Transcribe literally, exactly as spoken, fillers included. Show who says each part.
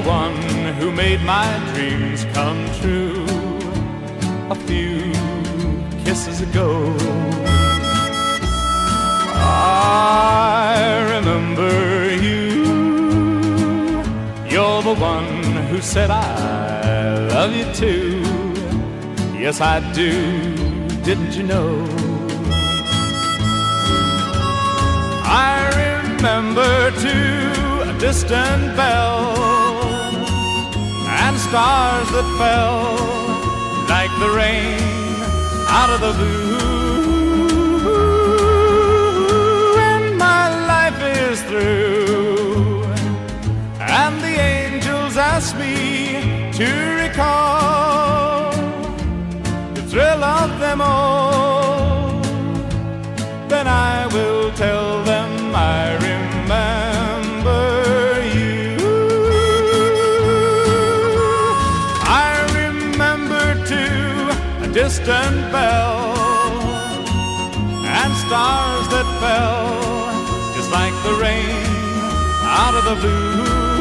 Speaker 1: one who made my dreams come true a few kisses ago. I remember you. You're the one who said I love you too. Yes, I do, didn't you know? I remember too a distant bell and stars that fell like the rain out of the blue. And my life is through, and the angels ask me to recall the thrill of them all. Then I will tell them I remember you. I remember too a distant bell and stars that fell just like the rain out of the blue.